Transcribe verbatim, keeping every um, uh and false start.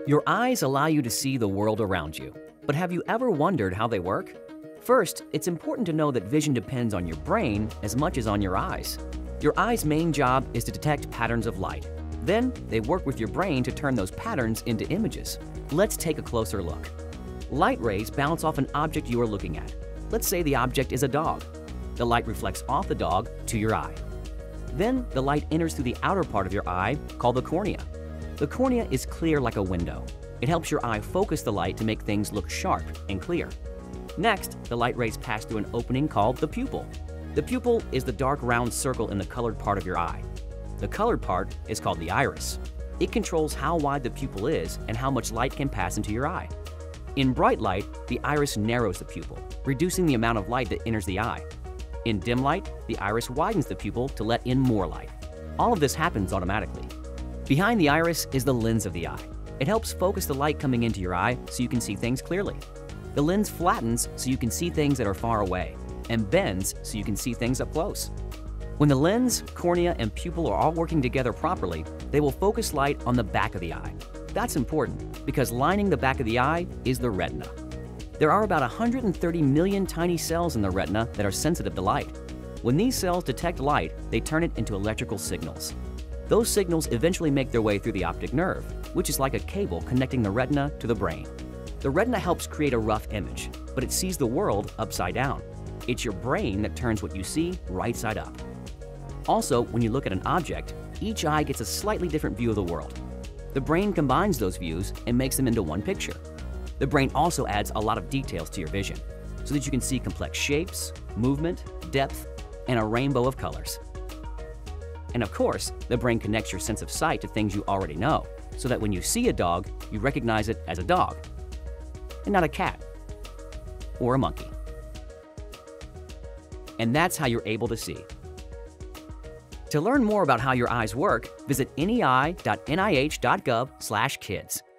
Your eyes allow you to see the world around you, but have you ever wondered how they work? First, it's important to know that vision depends on your brain as much as on your eyes. Your eye's main job is to detect patterns of light. Then, they work with your brain to turn those patterns into images. Let's take a closer look. Light rays bounce off an object you are looking at. Let's say the object is a dog. The light reflects off the dog to your eye. Then, the light enters through the outer part of your eye, called the cornea. The cornea is clear like a window. It helps your eye focus the light to make things look sharp and clear. Next, the light rays pass through an opening called the pupil. The pupil is the dark round circle in the colored part of your eye. The colored part is called the iris. It controls how wide the pupil is and how much light can pass into your eye. In bright light, the iris narrows the pupil, reducing the amount of light that enters the eye. In dim light, the iris widens the pupil to let in more light. All of this happens automatically. Behind the iris is the lens of the eye. It helps focus the light coming into your eye so you can see things clearly. The lens flattens so you can see things that are far away, and bends so you can see things up close. When the lens, cornea, and pupil are all working together properly, they will focus light on the back of the eye. That's important because lining the back of the eye is the retina. There are about one hundred thirty million tiny cells in the retina that are sensitive to light. When these cells detect light, they turn it into electrical signals. Those signals eventually make their way through the optic nerve, which is like a cable connecting the retina to the brain. The retina helps create a rough image, but it sees the world upside down. It's your brain that turns what you see right side up. Also, when you look at an object, each eye gets a slightly different view of the world. The brain combines those views and makes them into one picture. The brain also adds a lot of details to your vision, so that you can see complex shapes, movement, depth, and a rainbow of colors. And of course, the brain connects your sense of sight to things you already know, so that when you see a dog, you recognize it as a dog, and not a cat or a monkey. And that's how you're able to see. To learn more about how your eyes work, visit N E I dot N I H dot gov slash kids.